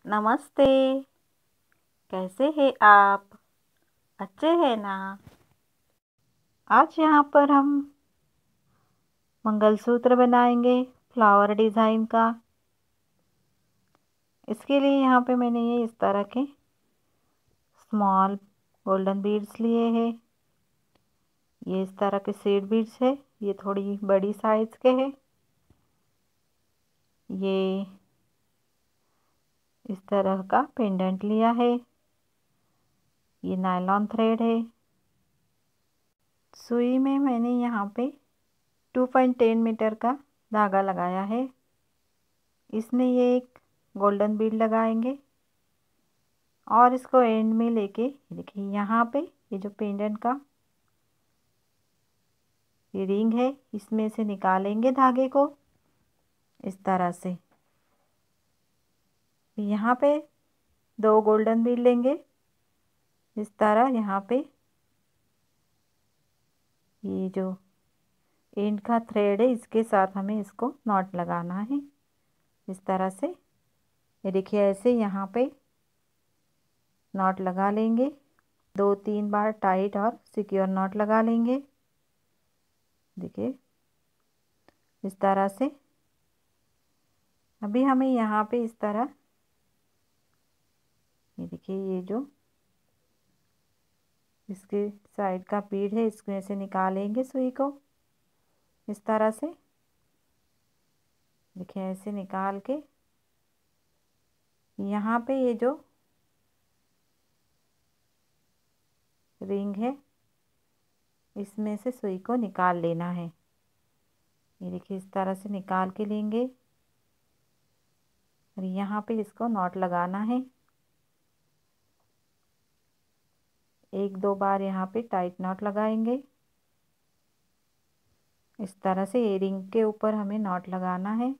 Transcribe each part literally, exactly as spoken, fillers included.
नमस्ते। कैसे हैं आप? अच्छे हैं ना? आज यहाँ पर हम मंगलसूत्र बनाएंगे फ्लावर डिज़ाइन का। इसके लिए यहाँ पे मैंने ये इस तरह के स्मॉल गोल्डन बीड्स लिए हैं। ये इस तरह के सीड बीड्स है। ये थोड़ी बड़ी साइज के हैं। ये इस तरह का पेंडेंट लिया है। ये नायलॉन थ्रेड है। सुई में मैंने यहाँ पे टू पॉइंट टेन मीटर का धागा लगाया है। इसमें ये एक गोल्डन बीड लगाएंगे और इसको एंड में लेके देखिए यहाँ पे ये जो पेंडेंट का ये रिंग है इसमें से निकालेंगे धागे को इस तरह से। यहाँ पे दो गोल्डन बीड लेंगे इस तरह। यहाँ पे ये जो एंड का थ्रेड है इसके साथ हमें इसको नॉट लगाना है इस तरह से। ये देखिए ऐसे यहाँ पे नॉट लगा लेंगे। दो तीन बार टाइट और सिक्योर नॉट लगा लेंगे। देखिए इस तरह से। अभी हमें यहाँ पे इस तरह ये देखिए ये जो इसके साइड का बीड है इसमें से निकालेंगे सुई को इस तरह से। देखिए ऐसे निकाल के यहाँ पे ये जो रिंग है इसमें से सुई को निकाल लेना है। ये देखिए इस तरह से निकाल के लेंगे और यहाँ पे इसको नॉट लगाना है। एक दो बार यहाँ पे टाइट नॉट लगाएंगे इस तरह से। ये रिंग के ऊपर हमें नॉट लगाना है।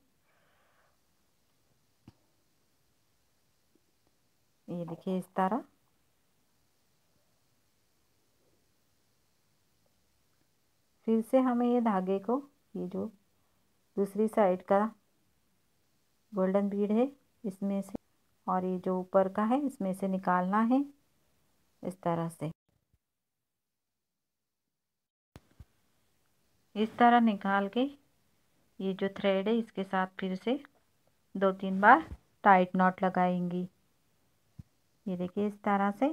ये देखिए इस तरह। फिर से हमें ये धागे को ये जो दूसरी साइड का गोल्डन बीड है इसमें से और ये जो ऊपर का है इसमें से निकालना है इस तरह से। इस तरह निकाल के ये जो थ्रेड है इसके साथ फिर से दो तीन बार टाइट नॉट लगाएंगी। ये देखिए इस तरह से।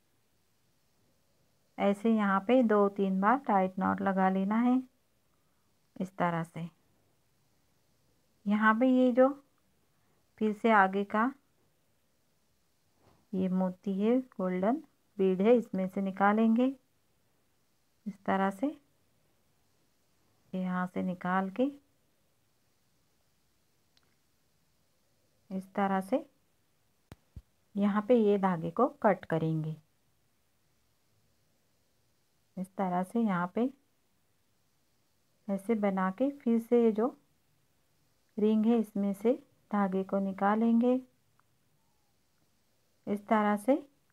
ऐसे यहाँ पे दो तीन बार टाइट नॉट लगा लेना है इस तरह से। यहाँ पे ये जो फिर से आगे का ये मोती है गोल्डन बीड है इसमें से निकालेंगे इस तरह से। यहाँ से निकाल के इस तरह से यहाँ पे ये धागे को कट करेंगे इस तरह से। यहाँ पे ऐसे बना के फिर से ये जो रिंग है इसमें से धागे को निकालेंगे इस तरह से।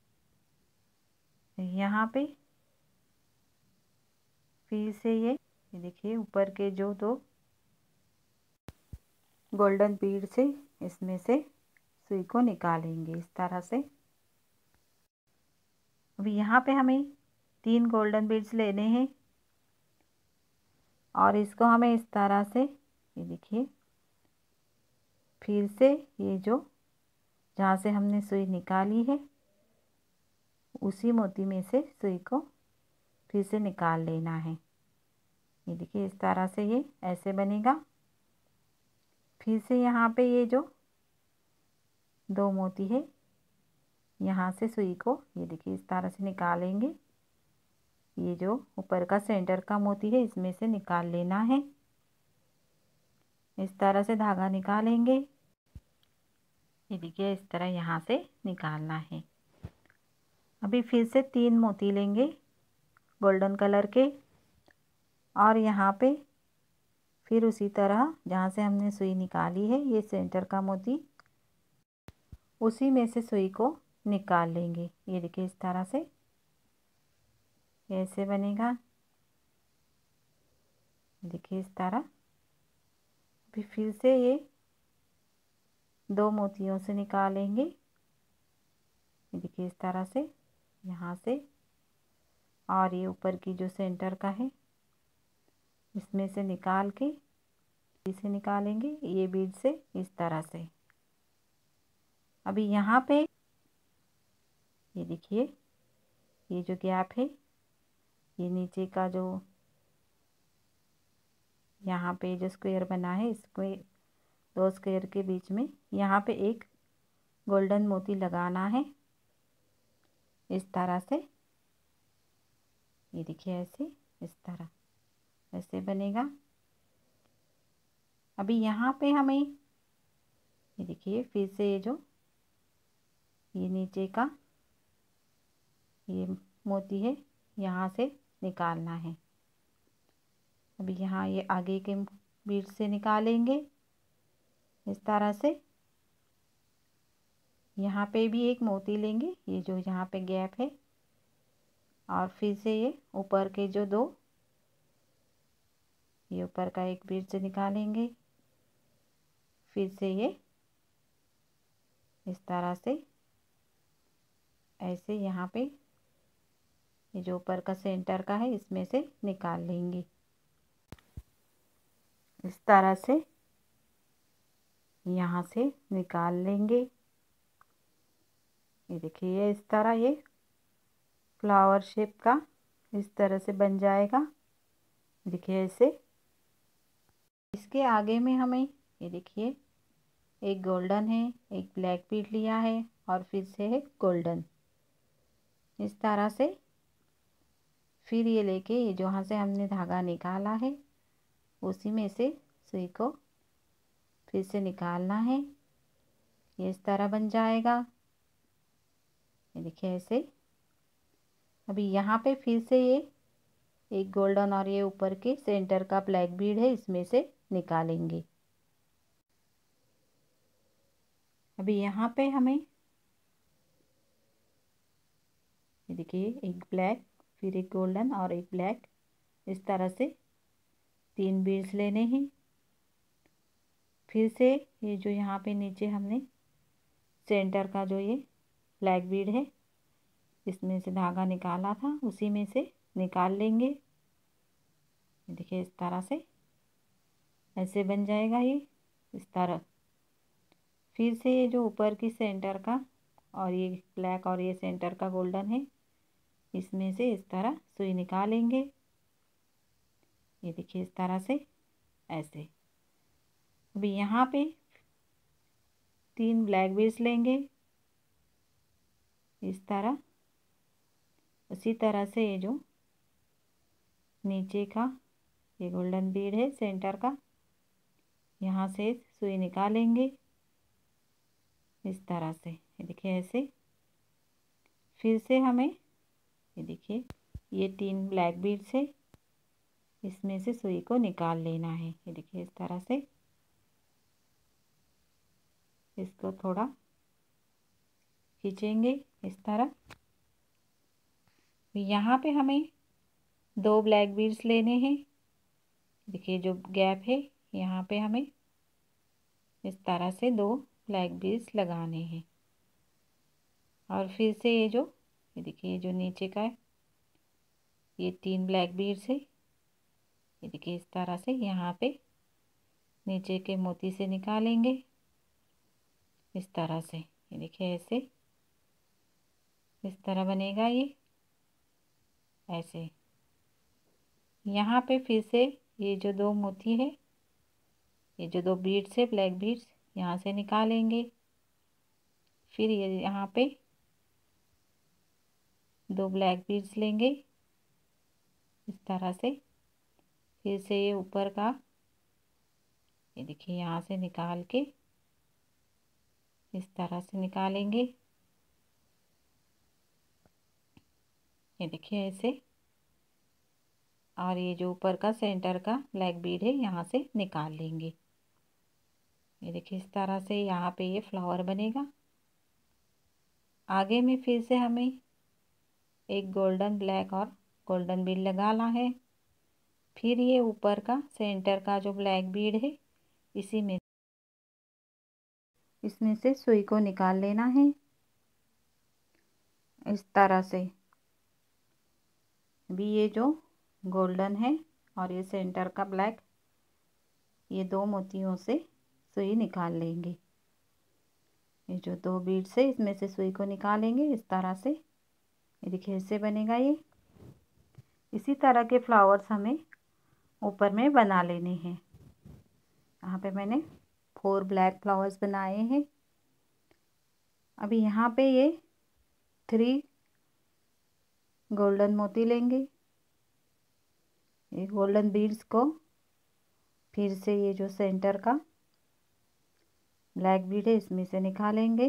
यहाँ पे फिर से ये ये देखिए ऊपर के जो दो गोल्डन बीड से इसमें से सुई को निकालेंगे इस तरह से। अभी यहाँ पे हमें तीन गोल्डन बीड्स लेने हैं और इसको हमें इस तरह से ये देखिए फिर से ये जो जहाँ से हमने सुई निकाली है उसी मोती में से सुई को फिर से निकाल लेना है। ये देखिए इस तरह से ये ऐसे बनेगा। फिर से यहाँ पे ये जो दो मोती है यहाँ से सुई को ये देखिए इस तरह से निकालेंगे। ये जो ऊपर का सेंटर का मोती है इसमें से निकाल लेना है इस तरह से। धागा निकालेंगे। ये देखिए इस तरह यहाँ से निकालना है। अभी फिर से तीन मोती लेंगे गोल्डन कलर के और यहाँ पे फिर उसी तरह जहाँ से हमने सुई निकाली है ये सेंटर का मोती उसी में से सुई को निकाल लेंगे। ये देखिए इस तरह से ऐसे बनेगा। देखिए इस तरह। फिर फिर से ये दो मोतियों से निकालेंगे ये देखिए इस तरह से यहाँ से, और ये ऊपर की जो सेंटर का है इसमें से निकाल के इसे निकालेंगे ये बीड से इस तरह से। अभी यहाँ पे ये देखिए ये जो गैप है, ये नीचे का जो यहाँ पे जो स्क्वायर बना है, स्क्वायर दो स्क्वायर के बीच में यहाँ पे एक गोल्डन मोती लगाना है इस तरह से। ये देखिए ऐसे, इस तरह ऐसे बनेगा। अभी यहाँ पे हमें ये देखिए फिर से ये जो ये नीचे का ये मोती है यहाँ से निकालना है। अभी यहाँ ये आगे के बीड से निकालेंगे इस तरह से। यहाँ पे भी एक मोती लेंगे, ये जो यहाँ पे गैप है, और फिर से ये ऊपर के जो दो, ये ऊपर का एक बीड से निकालेंगे, फिर से ये इस तरह से ऐसे यहाँ पे ये जो ऊपर का सेंटर का है इसमें से निकाल लेंगे इस तरह से, यहाँ से निकाल लेंगे। ये देखिए ये इस तरह ये फ्लावर शेप का इस तरह से बन जाएगा। देखिए ऐसे। इसके आगे में हमें ये देखिए एक गोल्डन है, एक ब्लैक बीड लिया है, और फिर से है गोल्डन इस तरह से। फिर ये लेके ये जहाँ से हमने धागा निकाला है उसी में से सुई को फिर से निकालना है, ये इस तरह बन जाएगा। ये देखिए ऐसे। अभी यहाँ पे फिर से ये एक गोल्डन और ये ऊपर के सेंटर का ब्लैक बीड है, इसमें से निकालेंगे। अभी यहाँ पे हमें ये देखिए एक ब्लैक, फिर एक गोल्डन और एक ब्लैक, इस तरह से तीन बीड्स लेने हैं। फिर से ये जो यहाँ पे नीचे हमने सेंटर का जो ये ब्लैक बीड है इसमें से धागा निकाला था उसी में से निकाल लेंगे। देखिए इस तरह से ऐसे बन जाएगा ये इस तरह। फिर से ये जो ऊपर की सेंटर का और ये ब्लैक और ये सेंटर का गोल्डन है इसमें से इस तरह सुई निकालेंगे। ये देखिए इस तरह से ऐसे। अभी यहाँ पे तीन ब्लैक बीड्स लेंगे इस तरह। उसी तरह से ये जो नीचे का ये गोल्डन बीड है सेंटर का, यहाँ से सुई निकालेंगे इस तरह से। ये देखिए ऐसे। फिर से हमें ये देखिए ये तीन ब्लैक बीड्स है, इसमें से सुई को निकाल लेना है। ये देखिए इस तरह से इसको थोड़ा खींचेंगे इस तरह। यहाँ पे हमें दो ब्लैक बीड्स लेने हैं। देखिए जो गैप है यहाँ पे हमें इस तरह से दो ब्लैक बीड्स लगाने हैं, और फिर से ये जो ये देखिए जो नीचे का है ये तीन ब्लैक बीड्स है। ये देखिए इस तरह से यहाँ पे नीचे के मोती से निकालेंगे इस तरह से। ये देखिए ऐसे इस तरह बनेगा ये ऐसे। यहाँ पे फिर से ये जो दो मोती है, ये जो दो बीड्स है ब्लैक बीड्स, यहाँ से निकालेंगे। फिर ये यहाँ पे दो ब्लैक बीड्स लेंगे इस तरह से। फिर से ये ऊपर का ये देखिए यहाँ से निकाल के इस तरह से निकालेंगे। ये देखिए ऐसे। और ये जो ऊपर का सेंटर का ब्लैक बीड है यहाँ से निकाल लेंगे। ये देखिए इस तरह से यहाँ पे ये फ्लावर बनेगा। आगे में फिर से हमें एक गोल्डन ब्लैक और गोल्डन बीड लगाना है। फिर ये ऊपर का सेंटर का जो ब्लैक बीड है इसी में इसमें से सुई को निकाल लेना है। इस तरह से। अभी ये जो गोल्डन है और ये सेंटर का ब्लैक, ये दो मोतियों से सुई निकाल लेंगे। ये जो दो बीड से इसमें से सुई को निकालेंगे इस तरह से। ये देखिए इससे बनेगा ये। इसी तरह के फ्लावर्स हमें ऊपर में बना लेने हैं। यहाँ पे मैंने फोर ब्लैक फ्लावर्स बनाए हैं। अभी यहाँ पे ये थ्री गोल्डन मोती लेंगे। ये गोल्डन बीड्स को फिर से ये जो सेंटर का ब्लैक बीड है इसमें से निकालेंगे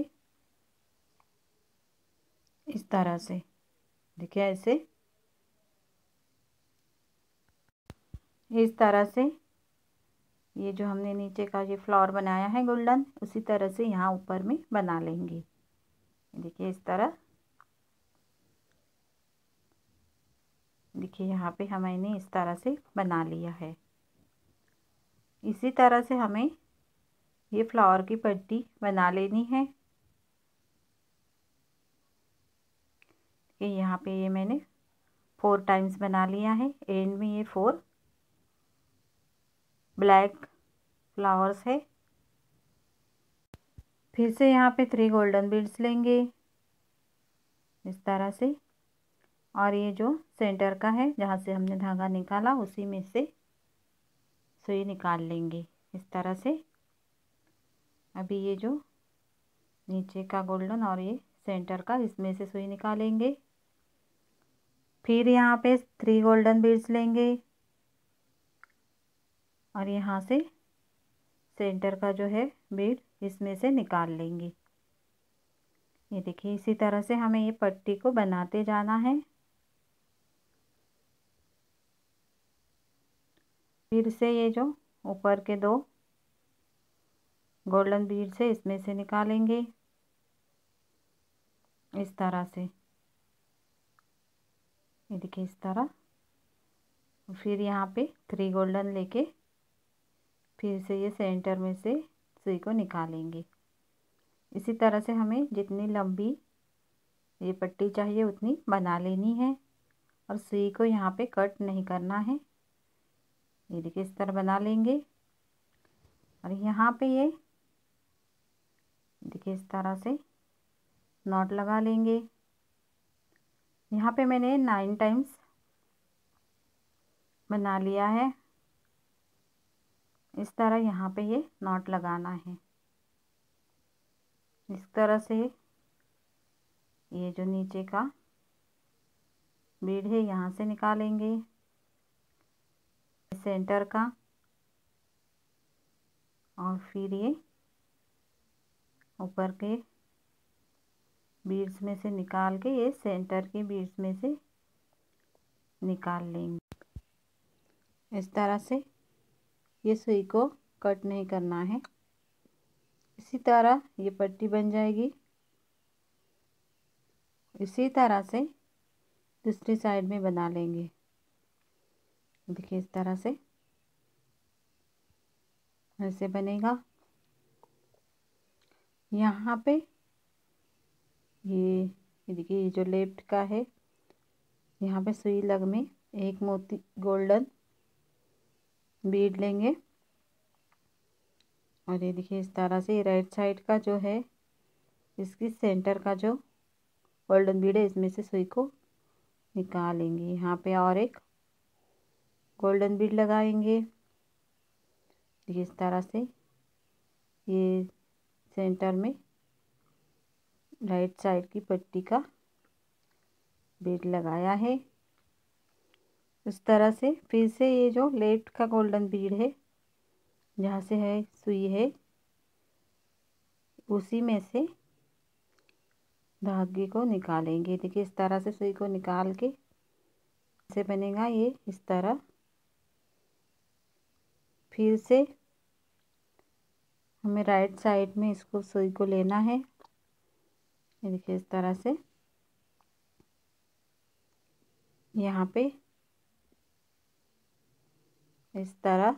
इस तरह से। देखिए ऐसे, इस तरह से ये जो हमने नीचे का ये फ्लावर बनाया है गोल्डन, उसी तरह से यहाँ ऊपर में बना लेंगे। देखिए इस तरह। देखिए यहाँ पे हमने इस तरह से बना लिया है। इसी तरह से हमें ये फ्लावर की पट्टी बना लेनी है। कि यहाँ पे ये मैंने फोर टाइम्स बना लिया है। एंड में ये फोर ब्लैक फ्लावर्स है। फिर से यहाँ पे थ्री गोल्डन बीड्स लेंगे इस तरह से। और ये जो सेंटर का है जहाँ से हमने धागा निकाला उसी में से सुई निकाल लेंगे इस तरह से। अभी ये जो नीचे का गोल्डन और ये सेंटर का, इसमें से सुई निकालेंगे। फिर यहाँ पे थ्री गोल्डन बीड्स लेंगे और यहाँ से सेंटर का जो है बीड इसमें से निकाल लेंगे। ये देखिए इसी तरह से हमें ये पट्टी को बनाते जाना है। फिर से ये जो ऊपर के दो गोल्डन बीड से इसमें से निकालेंगे इस तरह से। ये देखिए इस तरह। फिर यहाँ पे थ्री गोल्डन लेके फिर से ये सेंटर में से सुई को निकालेंगे। इसी तरह से हमें जितनी लंबी ये पट्टी चाहिए उतनी बना लेनी है और सुई को यहाँ पे कट नहीं करना है। ये देखिए इस तरह बना लेंगे और यहाँ पे ये देखिए इस तरह से नॉट लगा लेंगे। यहाँ पे मैंने नाइन टाइम्स बना लिया है। इस तरह यहाँ पे ये नॉट लगाना है। इस तरह से ये जो नीचे का बीड है यहाँ से निकालेंगे सेंटर का और फिर ये ऊपर के बीड्स में से निकाल के ये सेंटर के बीड्स में से निकाल लेंगे इस तरह से। ये सुई को कट नहीं करना है। इसी तरह ये पट्टी बन जाएगी। इसी तरह से दूसरी साइड में बना लेंगे। देखिए इस तरह से ऐसे बनेगा। यहाँ पे ये ये देखिए ये जो लेफ्ट का है यहाँ पे सुई लग में एक मोती गोल्डन बीड लेंगे और ये देखिए इस तरह से राइट साइड का जो है इसकी सेंटर का जो गोल्डन बीड है इसमें से सुई को निकालेंगे। यहाँ पे और एक गोल्डन बीड लगाएंगे। देखिए इस तरह से ये सेंटर में राइट साइड की पट्टी का बीड लगाया है इस तरह से। फिर से ये जो लेफ्ट का गोल्डन बीड है जहाँ से है सुई है उसी में से धागे को निकालेंगे। देखिए इस तरह से सुई को निकाल के से बनेगा ये इस तरह। फिर से हमें राइट साइड में इसको सुई को लेना है। ये देखिए इस तरह से यहाँ पे इस तरह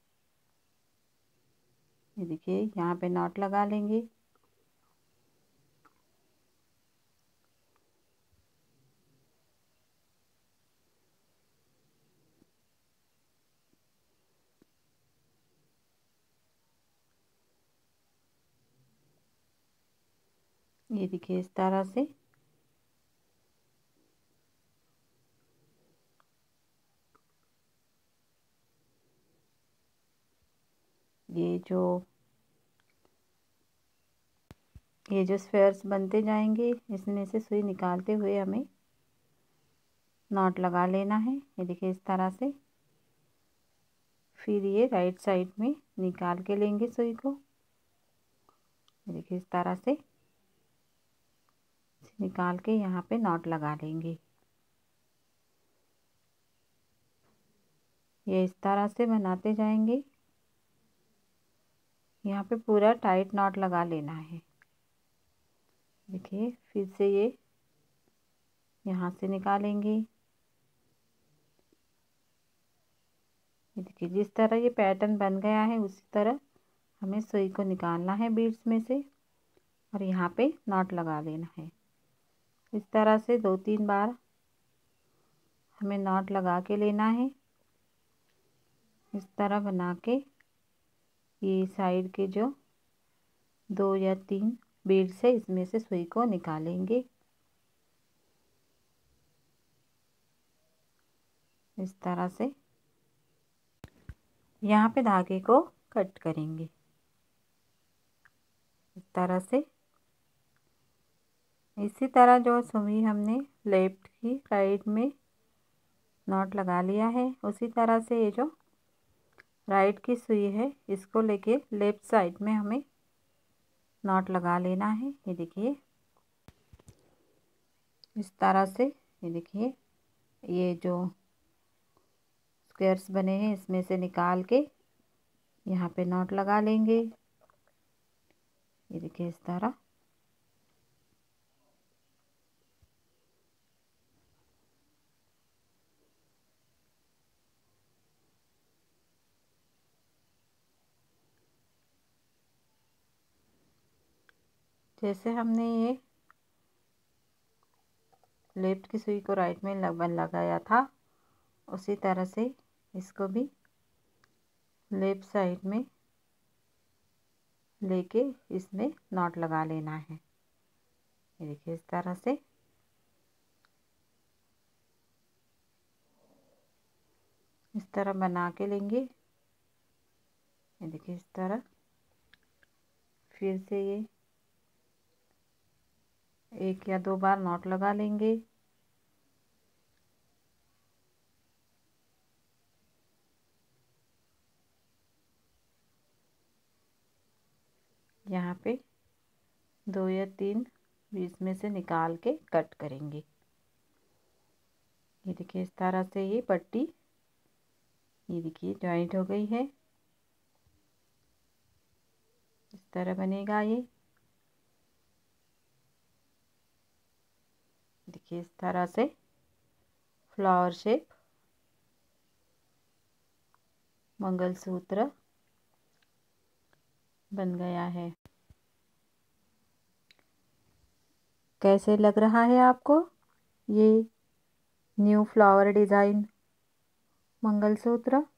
ये देखिए यहाँ पे नॉट लगा लेंगे। ये देखिए इस तरह से ये जो ये जो स्फेयर्स बनते जाएंगे इसमें से सुई निकालते हुए हमें नॉट लगा लेना है। ये देखिए इस तरह से। फिर ये राइट साइड में निकाल के लेंगे सुई को। ये देखिए इस तरह से निकाल के यहाँ पे नॉट लगा लेंगे। ये इस तरह से बनाते जाएंगे। यहाँ पे पूरा टाइट नॉट लगा लेना है। देखिए फिर से ये यहाँ से निकालेंगे। ये देखिए जिस तरह ये पैटर्न बन गया है उसी तरह हमें सुई को निकालना है बीड्स में से और यहाँ पे नॉट लगा देना है। इस तरह से दो तीन बार हमें नॉट लगा के लेना है। इस तरह बना के ये साइड के जो दो या तीन बीड्स है इसमें से सुई को निकालेंगे। इस तरह से यहाँ पे धागे को कट करेंगे। इस तरह से इसी तरह जो सुई हमने लेफ्ट की साइड में नॉट लगा लिया है उसी तरह से ये जो राइट की सुई है इसको लेके लेफ्ट साइड में हमें नॉट लगा लेना है। ये देखिए इस तरह से। ये देखिए ये जो स्क्वायर्स बने हैं इसमें से निकाल के यहाँ पे नॉट लगा लेंगे। ये देखिए इस तरह। जैसे हमने ये लेफ्ट की सुई को राइट में लग लगाया था उसी तरह से इसको भी लेफ्ट साइड में लेके इसमें नॉट लगा लेना है। ये देखिए इस तरह से। इस तरह बना के लेंगे। ये देखिए इस तरह। फिर से ये एक या दो बार नॉट लगा लेंगे। यहाँ पे दो या तीन बीच में से निकाल के कट करेंगे। ये देखिए इस तरह से ये पट्टी ये देखिए जॉइंट हो गई है। इस तरह बनेगा ये। देखिए इस तरह से फ्लावर शेप मंगलसूत्र बन गया है। कैसे लग रहा है आपको ये न्यू फ्लावर डिज़ाइन मंगलसूत्र?